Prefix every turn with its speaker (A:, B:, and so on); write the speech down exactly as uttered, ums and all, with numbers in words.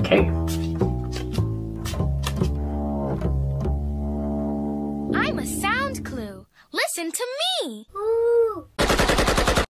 A: Okay.
B: I'm a sound clue. Listen to me.